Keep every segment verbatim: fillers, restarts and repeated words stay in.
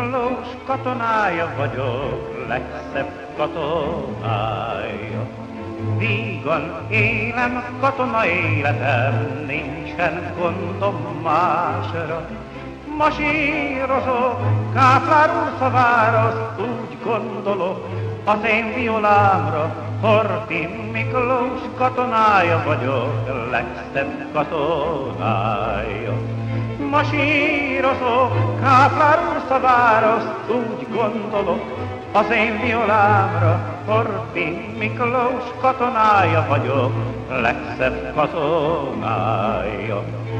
Miklós katonája vagyok, legszebb katonája. Vígan élem, katona életem, nincsen gondom másra. Masírozok, Káplár úr szavára, úgy gondolok az én violámra. Horthy Miklós katonája vagyok, legszebb katonája. Masírozok, Káplár úr szavára, úgy gondolok az én violámra. Horthy Miklós katonája vagyok, legszebb katonája.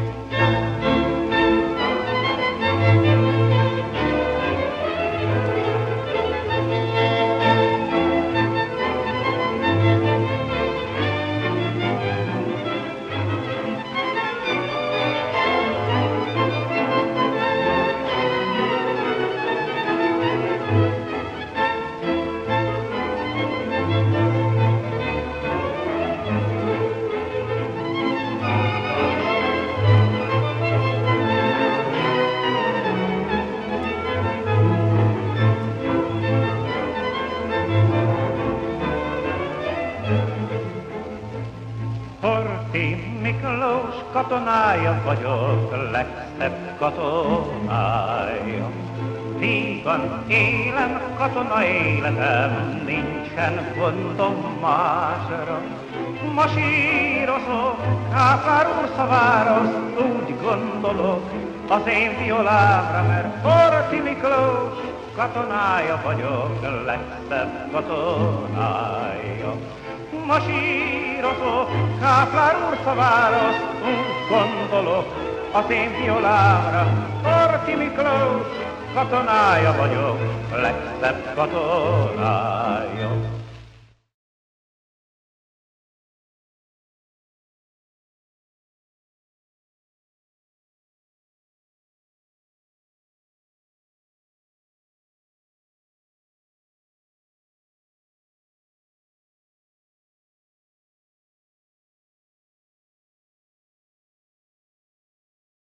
Horthy Miklós katonája vagyok, legszebb katonája. Vígan élem, katona életem, nincsen gondom másra. Masírozok, Káplár úr szavára, úgy gondolok az én violámra, mert Horthy Miklós katonája vagyok, legszebb katonája. Masírozok, Káplár úr szavára, úgy gondolok az én violámra. Horthy Miklós katonája vagyok, legszebb katonája.